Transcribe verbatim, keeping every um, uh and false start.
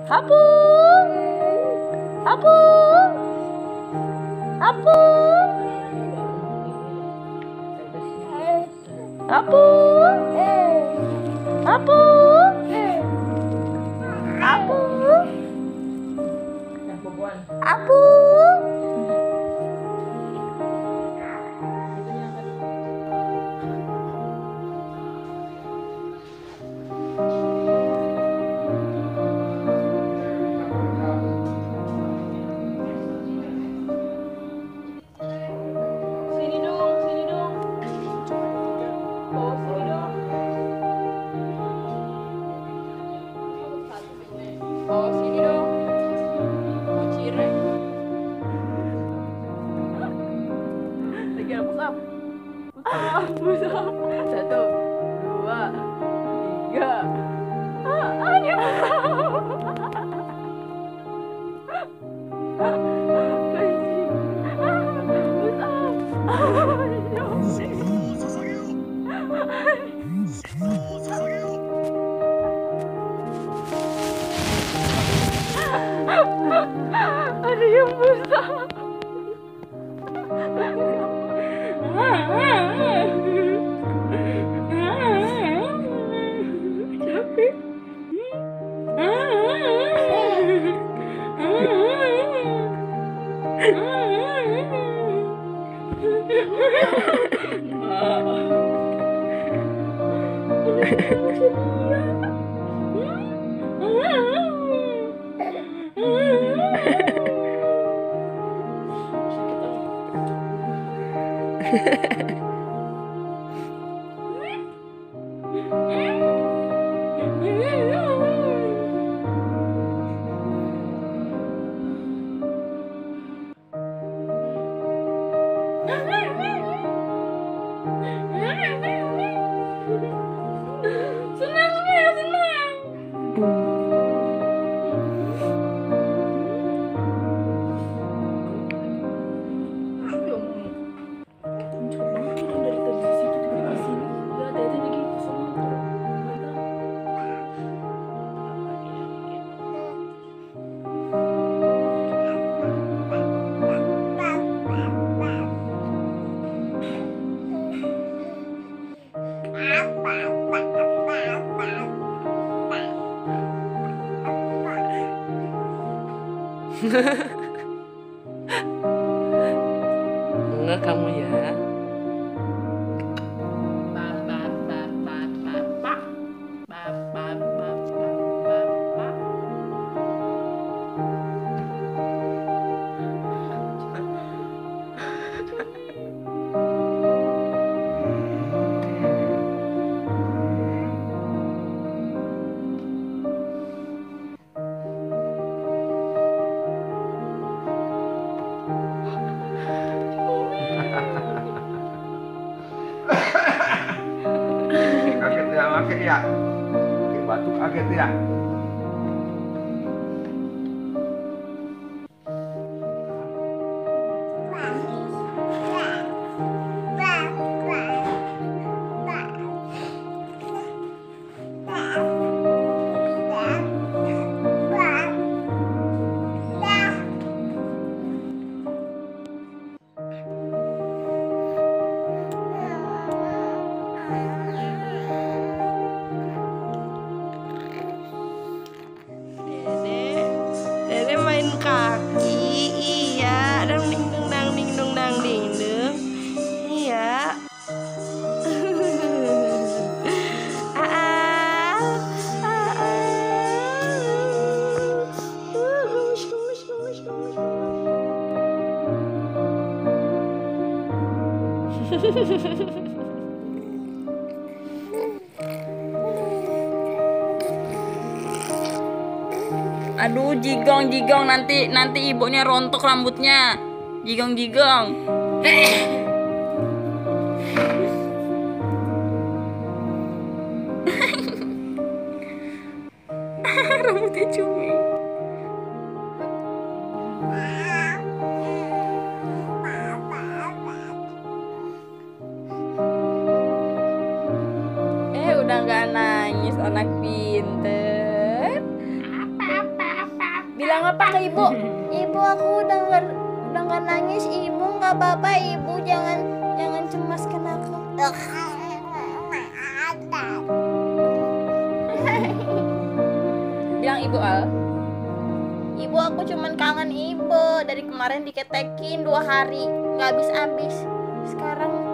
Apung, apung, apung, apung, apung, apung, apung. Satu, dua, tiga. Ah, ayo. Ada yang besar. Enggak kamu ya. Kaget ya, kaget ya. Kayak batuk kaget ya. Dede main kaki, iya, dang ding dong dang ding dong dang ding dong, iya. Ah, ah, gemes, gemes, gemes, gemes, gemes. Aduh, jigong jigong, nanti nanti ibunya rontok rambutnya. Jigong jigong. Rambutnya cumi. Eh, udah nggak nangis, anak pinter. Apa apa Bilang apa ke ibu? Ibu, aku udah nggak udah nggak nangis. Ibu nggak apa-apa. Ibu jangan jangan cemaskan aku. Bilang ibu Al. Ibu, aku cuman kangen ibu. Dari kemarin diketekin dua hari nggak habis-habis. Sekarang